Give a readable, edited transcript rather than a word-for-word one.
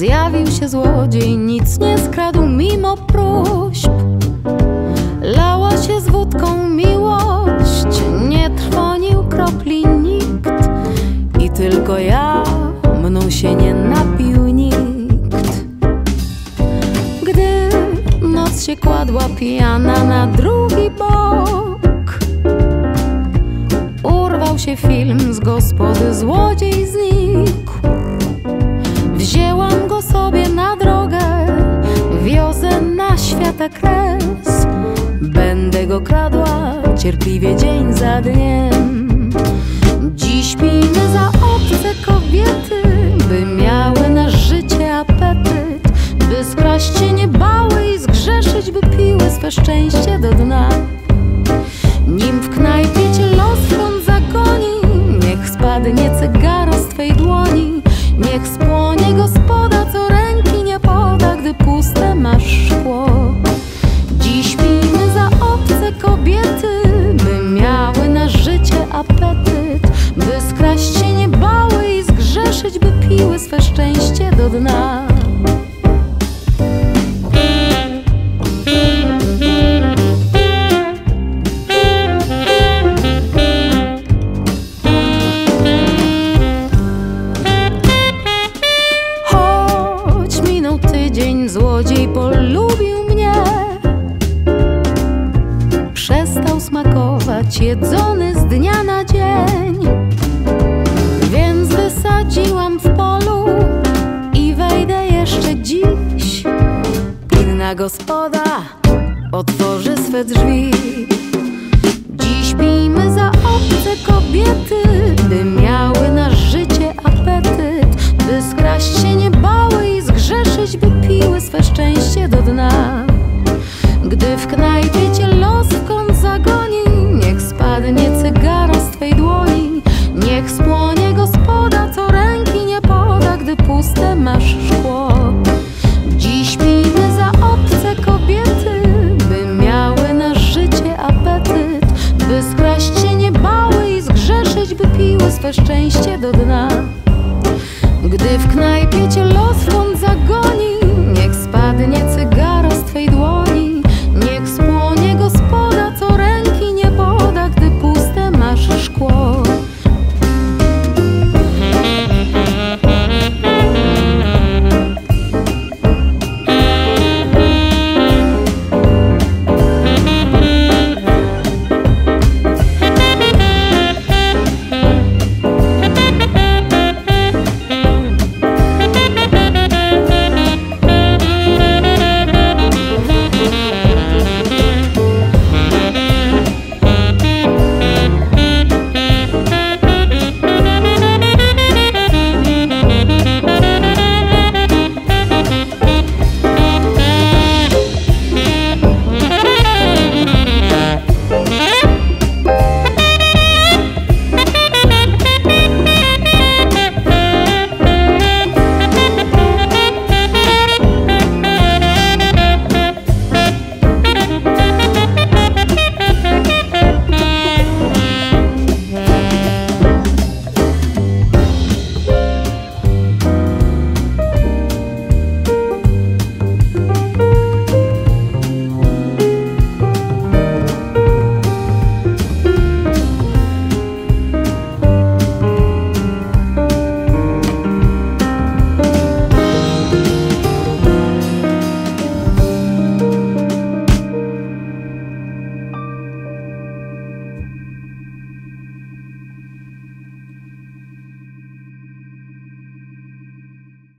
Zjawił się złodziej, nic nie skradł mimo próśb. Lała się z wódką miłość, nie trwonił kropli nikt. I tylko ja, mną się nie napił nikt. Gdy noc się kładła pijana na drugi bok, urwał się film z gospody, złodziej znikł. Wzięłam go sobie na drogę, wiozę na świata kres. Będę go kradła cierpliwie dzień za dniem. Dziś pijmy za obce kobiety, by miały na życie apetyt, by skraść się nie bały i zgrzeszyć, by piły swe szczęście do dna. Nim w knajpie cię los front zagoni, niech spadnie cygaro z twej dłoni. Niech spłonie gospoda, co ręki nie poda, gdy puste masz szkło. Dziś pijmy za obce kobiety, by miały na życie apetyt, by skraść się nie bały i zgrzeszyć, by piły swe szczęście do dna. Złodziej polubił mnie, przestał smakować jedzony z dnia na dzień. Więc wysadziłam w polu i wejdę jeszcze dziś. Inna gospoda otworzy swe drzwi. Dziś pijmy za obce kobiety, by miały na życie apetyt, by skraść się nie bały i zgrzeszyć, by piły swe szczęście do dna. Gdy w knajpie cię los w kąt zagoni, niech spadnie cygaro z twej dłoni. Niech spłonie gospoda, co ręki nie poda, gdy puste masz szkło. Dziś pijmy za obce kobiety, by miały na życie apetyt, by skraść się nie bały i zgrzeszyć, by piły swe szczęście do dna. Gdy w knajpie cię los w kąt zagoni,